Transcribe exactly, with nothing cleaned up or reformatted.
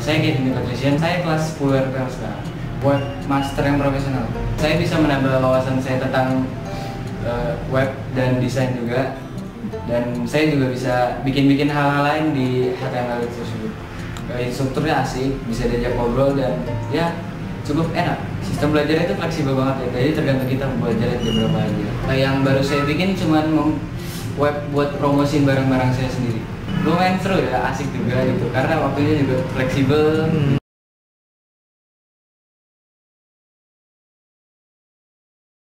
saya kayak gini Patrician, saya kelas sepuluh R P M sekarang, web master yang profesional. Saya bisa menambah wawasan saya tentang uh, web dan desain juga, dan saya juga bisa bikin-bikin hal-hal lain di H T M L tersebut. Uh, instrukturnya asik, bisa diajak ngobrol dan ya cukup enak. Sistem belajar itu fleksibel banget ya, jadi tergantung kita belajar jam berapa aja. Nah, yang baru saya bikin cuman web buat promosiin barang-barang saya sendiri. Lumayan seru ya, asik juga gitu, karena waktunya juga fleksibel, hmm.